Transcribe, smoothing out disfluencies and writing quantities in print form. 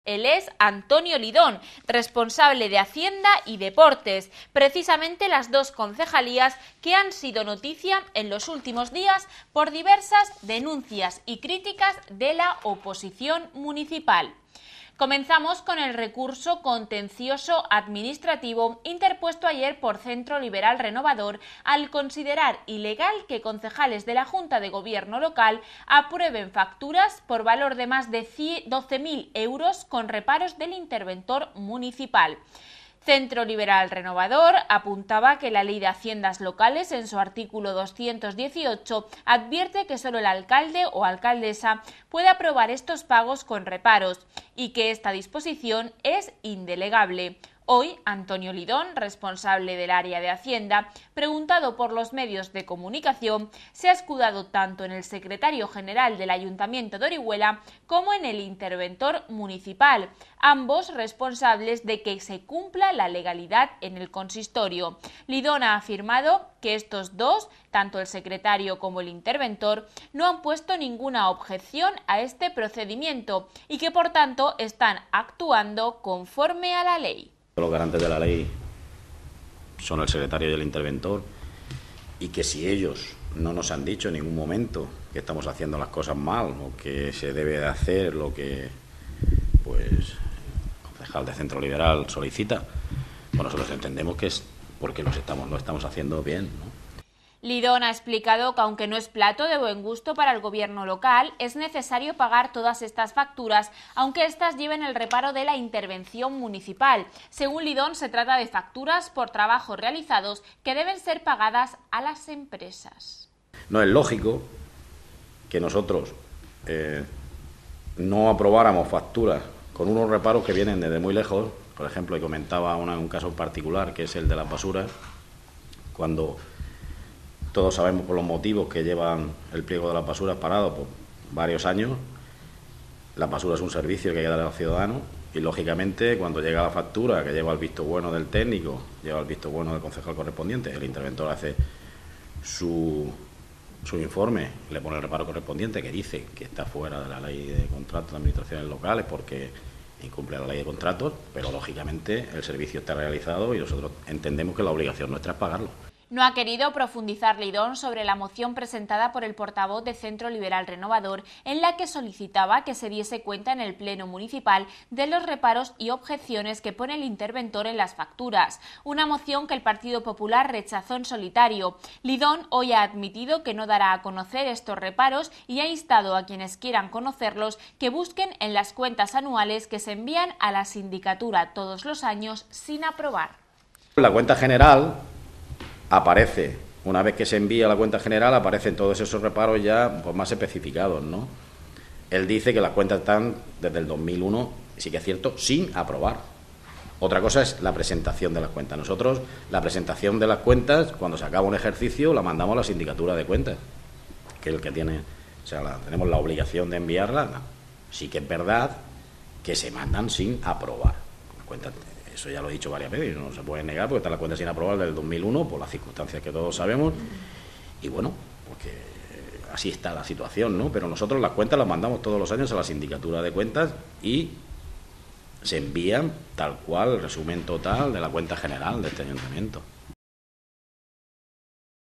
Él es Antonio Lidón, responsable de Hacienda y Deportes, precisamente las dos concejalías que han sido noticia en los últimos días por diversas denuncias y críticas de la oposición municipal. Comenzamos con el recurso contencioso administrativo interpuesto ayer por Centro Liberal Renovador al considerar ilegal que concejales de la Junta de Gobierno local aprueben facturas por valor de más de 12.000 euros con reparos del interventor municipal. Centro Liberal Renovador apuntaba que la Ley de Haciendas Locales, en su artículo 218, advierte que solo el alcalde o alcaldesa puede aprobar estos pagos con reparos y que esta disposición es indelegable. Hoy, Antonio Lidón, responsable del área de Hacienda, preguntado por los medios de comunicación, se ha escudado tanto en el secretario general del Ayuntamiento de Orihuela como en el interventor municipal, ambos responsables de que se cumpla la legalidad en el consistorio. Lidón ha afirmado que estos dos, tanto el secretario como el interventor, no han puesto ninguna objeción a este procedimiento y que, por tanto, están actuando conforme a la ley. Los garantes de la ley son el secretario y el interventor, y que si ellos no nos han dicho en ningún momento que estamos haciendo las cosas mal o que se debe de hacer lo que pues el concejal de Centro Liberal solicita, pues nosotros entendemos que es porque lo estamos haciendo bien, ¿no? Lidón ha explicado que aunque no es plato de buen gusto para el gobierno local, es necesario pagar todas estas facturas, aunque éstas lleven el reparo de la intervención municipal. Según Lidón, se trata de facturas por trabajos realizados que deben ser pagadas a las empresas. No es lógico que nosotros no aprobáramos facturas con unos reparos que vienen desde muy lejos. Por ejemplo, y comentaba un caso en particular, que es el de las basuras, cuando todos sabemos por los motivos que llevan el pliego de las basuras parado por varios años. La basura es un servicio que hay que dar a los ciudadanos y, lógicamente, cuando llega la factura, que lleva el visto bueno del técnico, lleva el visto bueno del concejal correspondiente, el interventor hace su informe, le pone el reparo correspondiente que dice que está fuera de la ley de contratos de administraciones locales porque incumple la ley de contratos, pero, lógicamente, el servicio está realizado y nosotros entendemos que la obligación nuestra es pagarlo. No ha querido profundizar Lidón sobre la moción presentada por el portavoz de Centro Liberal Renovador, en la que solicitaba que se diese cuenta en el Pleno Municipal de los reparos y objeciones que pone el interventor en las facturas, una moción que el Partido Popular rechazó en solitario. Lidón hoy ha admitido que no dará a conocer estos reparos y ha instado a quienes quieran conocerlos que busquen en las cuentas anuales que se envían a la sindicatura todos los años sin aprobar. La cuenta general aparece, una vez que se envía la cuenta general, aparecen todos esos reparos ya pues más especificados, ¿no? Él dice que las cuentas están desde el 2001, sí que es cierto, sin aprobar. Otra cosa es la presentación de las cuentas. Nosotros, la presentación de las cuentas, cuando se acaba un ejercicio, la mandamos a la sindicatura de cuentas, que es el que tiene, o sea, tenemos la obligación de enviarla. No. Sí que es verdad que se mandan sin aprobar. Cuentas. Eso ya lo he dicho varias veces, no se puede negar porque está la cuenta sin aprobar del 2001 por las circunstancias que todos sabemos y bueno, porque así está la situación, ¿no? Pero nosotros las cuentas las mandamos todos los años a la sindicatura de cuentas y se envían tal cual el resumen total de la cuenta general de este ayuntamiento.